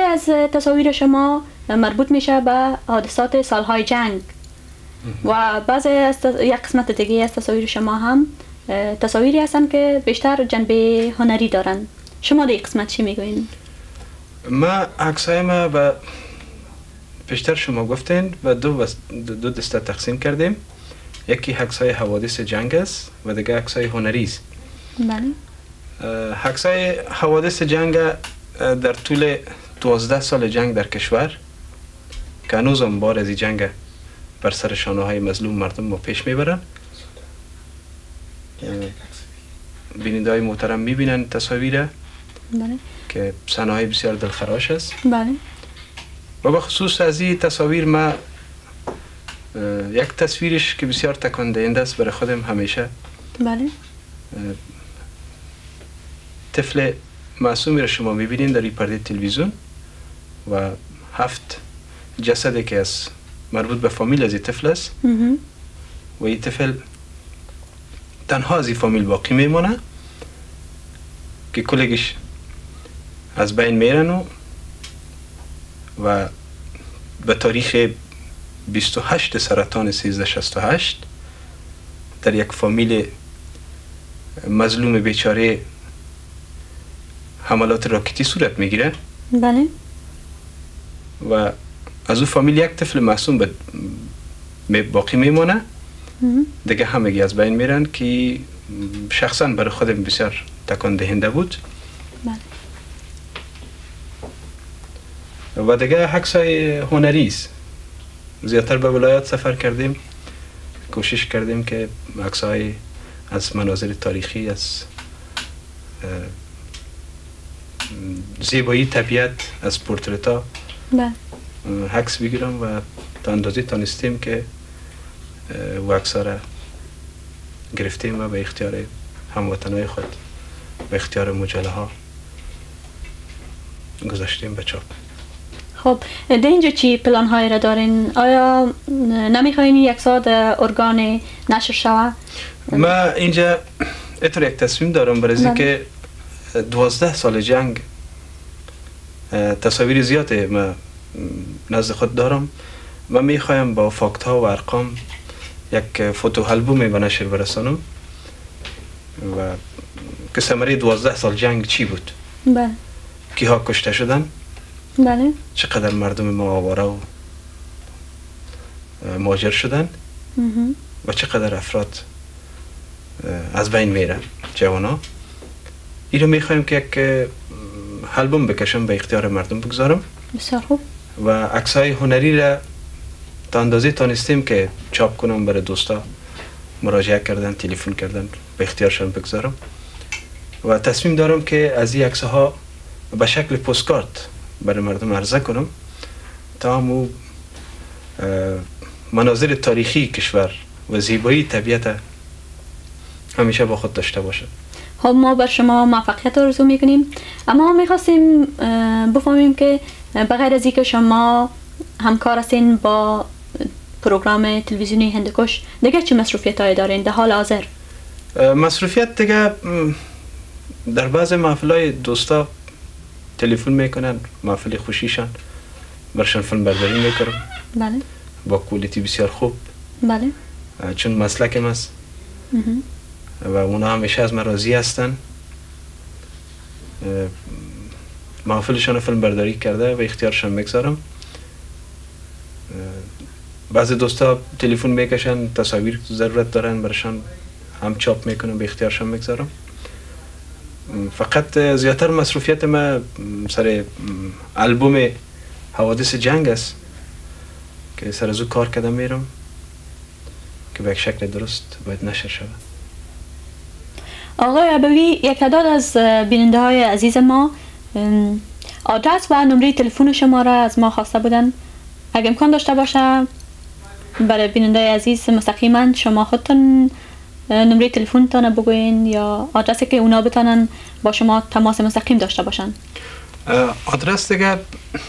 از تصاویر شما مربوط میشه به حادثات سالهای جنگ و بعضی از یک قسمت دیگه از تصاویر شما هم تصاویری هستن که بیشتر جنبه هنری دارن. شما در این قسمت چی میگوین؟ ما عکسای ما به بیشتر شما گفتین و دو دسته تقسیم کردیم. یکی عکسای حوادث جنگ است و دیگه عکسای هنری است. بله. عکسای حوادث جنگ در طول 12 سال جنگ در کشور که هنوز هم بار از این جنگ بر سر شانه های مظلوم مردم ما پیش میبرن. بیننده های محترم میبینن تصاویر که صحنه های بسیار دلخراش است. بله. و به خصوص از این تصاویر ما یک تصویرش که بسیار تکان دهنده است برای خودم همیشه. بله. طفل معصومی را شما میبینین در این پرده تلویزیون و 7 جسدی که از مربوط به فامیل از این طفل است و این طفل تنها از این فامیل باقی میمونه که کلگیش از بین میرن و به تاریخ 28 سرطان 1368 در یک فامیل مظلوم بیچاره حملات راکتی صورت میگیره. بله. و از اون فامیل یک طفل معصوم باقی میمونه. دیگه همگی از بین میرن که شخصا برای خودم بسیار تکان دهنده بود. بله. و دیگه عکسای هنری است. زیادتر به ولایات سفر کردیم، کوشش کردیم که عکسای از مناظر تاریخی، از زیبایی طبیعت، از پورترتا عکس بگیرم و تا اندازه تانستیم که و عکس‌ها را گرفتیم و به اختیار هموطنای خود به اختیار مجله ها گذاشتیم به چاپ. خب در اینجا چی پلان های را دارین؟ آیا نمیخواین یک ساعت ارگان نشر شوه؟ ما اینجا اتر یک تصمیم دارم برای اینکه 12 سال جنگ تصاویر زیاده ما نزد خود دارم و میخوایم با فاکت ها و ارقام یک فوتو آلبوم به نشر برسانم و که ثمره 12 سال جنگ چی بود. بله. کیها کشته شدن؟ بله. چقدر مردم ما آواره و مهاجر شدن و چقدر افراد از بین میرن جوانا. این رو میخوایم که یک آلبوم بکشم به اختیار مردم بگذارم. بسیار خوب. و عکسای هنری را تا اندازه تانستیم که چاپ کنم برای دوستا مراجعه کردن، تلفن کردن، به اختیارشان بگذارم. و تصمیم دارم که از این عکسها به شکل پستکارت برای مردم عرضه کنم تا همو مناظر تاریخی کشور و زیبایی طبیعت همیشه با خود داشته باشه. خب ما بر شما موفقیت آرزو میکنیم، اما میخواستیم بفهمیم که بغیر از اینکه شما همکار هستین با پروگرام تلویزیونی هندوکش دیگه چه مصروفیت هایی دارین در حال حاضر؟ مصروفیت دیگه در بعض محفلای دوستا تلفن میکنن، محفل خوشیشان برشان فیلم برداری میکنم. بله. با کوالیتی بسیار خوب. بله. چون مسلکم است و اونا همیشه از من راضی هستن. محفلشان فیلم برداری کرده و اختیارشان میگذارم. بعضی دوستا تلفن میکشن، تصاویر ضرورت دارن برشان هم چاپ میکنم، به اختیارشان میگذارم. فقط زیادتر مصروفیت ما سر آلبوم حوادث جنگ است که سر از او کار کردم میرم که به یک شکل درست باید نشر شود. آقای ابوی، یک تعداد از بیننده های عزیز ما آدرس و نمره تلفن شما را از ما خواسته بودن. اگه امکان داشته باشه برای بیننده عزیز مستقیما شما خودتون نمره تلفن تان بگوین یا آدرسی که اونا بتانن با شما تماس مستقیم داشته باشن. آدرس دیگه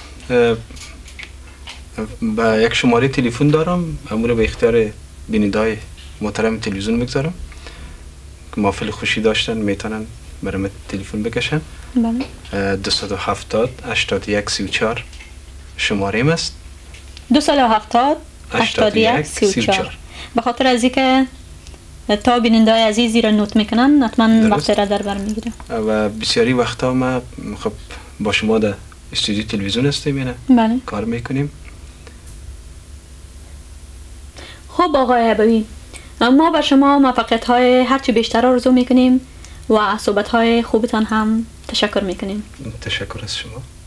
با یک شماره تلفن دارم، امور به اختیار بیننده های محترم تلویزیون میگذارم که محفل خوشی داشتن میتونن برام تلفن بکشن. بله. 270 81 34 شماره است. 270 81 34. به خاطر از اینکه تا بیننده های عزیزی را نوت میکنن حتما وقت را در بر میگیره. و بسیاری وقتا ما خب با شما در استودیو تلویزیون هستیم نه؟ بله. کار میکنیم. خب آقای ابوی، ما به شما موفقیت های هرچی بیشتر آرزو میکنیم و صحبت های خوبتان هم تشکر میکنیم. تشکر از شما.